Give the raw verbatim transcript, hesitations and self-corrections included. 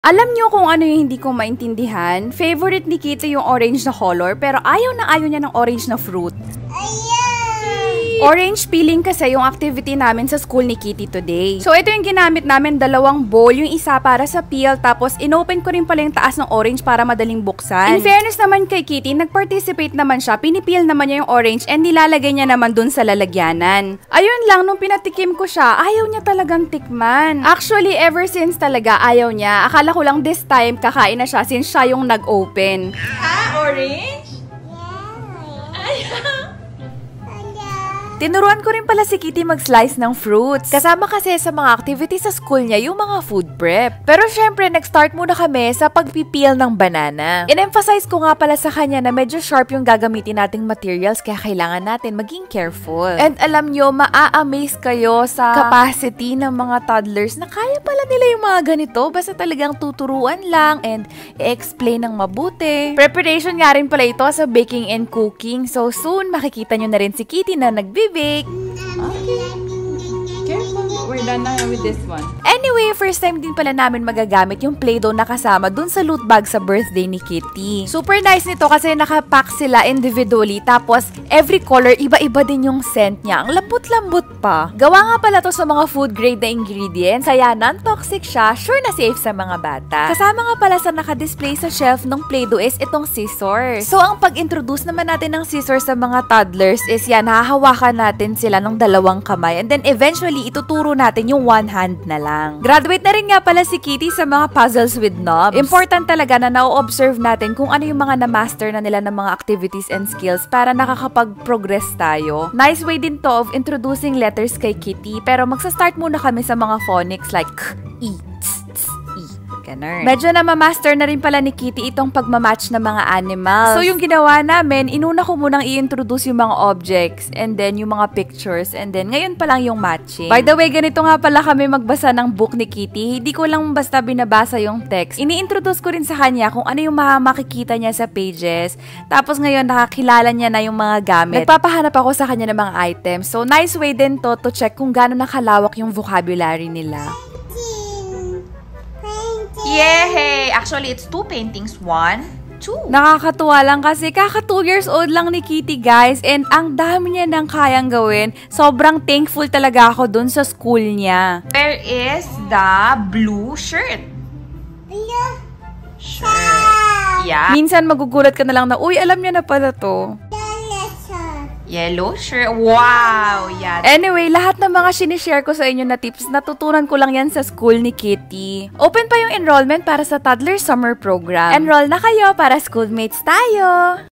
Alam nyo kung ano yung hindi ko maintindihan? Favorite ni Kitty yung orange na color, pero ayaw na ayaw niya ng orange na fruit. Orange peeling kasi yung activity namin sa school ni Kitty today. So, ito yung ginamit namin, dalawang bowl. Yung isa para sa peel, tapos inopen ko rin pala yung taas ng orange para madaling buksan. In fairness naman kay Kitty, nag-participate naman siya, pinipeel naman niya yung orange and nilalagay niya naman dun sa lalagyanan. Ayun lang, nung pinatikim ko siya, ayaw niya talagang tikman. Actually, ever since talaga, ayaw niya. Akala ko lang this time, kakain na siya since siya yung nag-open. Ha? Orange? Yeah. Ayaw. Tinuruan ko rin pala si Kitty mag-slice ng fruits. Kasama kasi sa mga activities sa school niya yung mga food prep. Pero syempre, nag-start muna kami sa pagpipeel ng banana. In-emphasize ko nga pala sa kanya na medyo sharp yung gagamitin nating materials kaya kailangan natin maging careful. And alam nyo, maa-amaze kayo sa capacity ng mga toddlers na kaya pala nila yung mga ganito. Basta talagang tuturuan lang and i-explain ng mabuti. Preparation nga rin pala ito sa baking and cooking. So soon, makikita nyo na rin si Kitty na nag-bake. Okay. Careful. We're done na with this one. Anyway, first time din pala namin magagamit yung Play-Doh na kasama dun sa loot bag sa birthday ni Kitty. Super nice nito kasi nakapack sila individually tapos every color iba-iba din yung scent niya. Ang lambot-lambot pa. Gawa nga pala to sa mga food grade na ingredients kaya non-toxic siya, sure na safe sa mga bata. Kasama nga pala sa naka-display sa shelf ng Play-Doh is itong scissors. So ang pag-introduce naman natin ng scissors sa mga toddlers is yan, hahawakan natin sila ng dalawang kamay and then eventually ituturo natin yung one hand na lang. Graduate na rin nga pala si Kitty sa mga puzzles with knobs. Important talaga na na-observe natin kung ano yung mga na-master na nila ng mga activities and skills para nakakapag-progress tayo. Nice way din to of introducing letters kay Kitty, pero magsa-start muna kami sa mga phonics like k, e, ts, ts, e. Ganun. Medyo na ma-master na rin pala ni Kitty itong pagmamatch ng mga animals. So yung ginawa namin, inuna ko munang i-introduce yung mga objects and then yung mga pictures and then ngayon pa lang yung matching. By the way, ganito nga pala kami magbasa ng book ni Kitty. Hindi ko lang basta binabasa yung text. Ini-introduce ko rin sa kanya kung ano yung makikita niya sa pages. Tapos ngayon nakakilala niya na yung mga gamit. Nagpapahanap ako sa kanya ng mga items. So nice way din to to check kung gaano nakalawak yung vocabulary nila. Yay! Actually, it's two paintings. One, two. Nakakatuwa lang kasi kaka two years old lang ni Kitty, guys. And ang dami niya nang kayang gawin. Sobrang thankful talaga ako dun sa school niya. Where is the blue shirt? Blue shirt. Yeah. Minsan magugulat ka na lang na, uy, alam niya na pala to. Yellow shirt. Wow! Yeah. Anyway, lahat ng mga sinishare ko sa inyo na tips, natutunan ko lang yan sa school ni Kitty. Open pa yung enrollment para sa Toddler Summer Program. Enroll na kayo para schoolmates tayo!